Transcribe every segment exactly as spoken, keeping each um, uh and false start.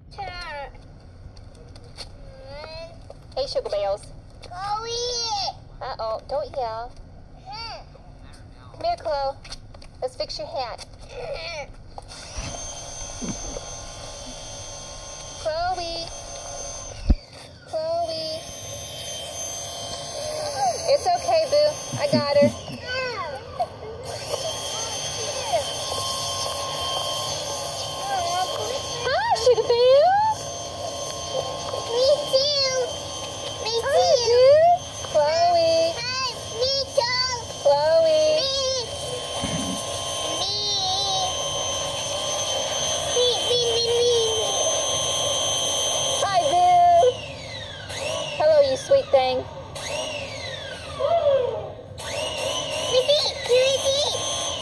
Hey, Sugar Bells. Chloe! Uh-oh, don't yell. Come here, Chloe. Let's fix your hat. Chloe. Chloe. It's okay, boo. I got her. Hi, Sugar Bells. Me too! Me Hi, too! dude. Chloe. Hi, me too! Chloe. Me! Me! Me, me, me, me! Hi, boo. Hello, you sweet thing. Me feet! Me feet!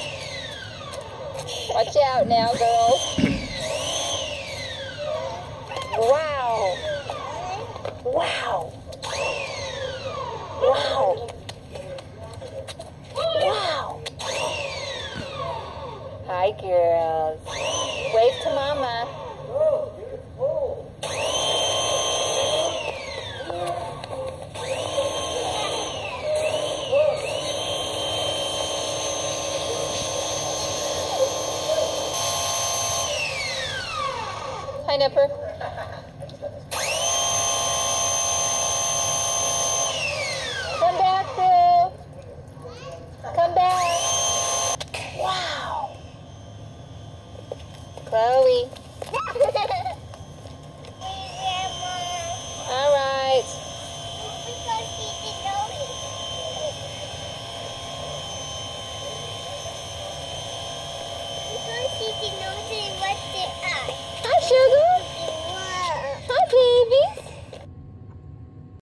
Watch out now, girls. Wow. Wow. Wow. Wow. Hi, girls. Wave to Mama. Hi, Nipper. Come back, Boo. Come back. Wow. Chloe.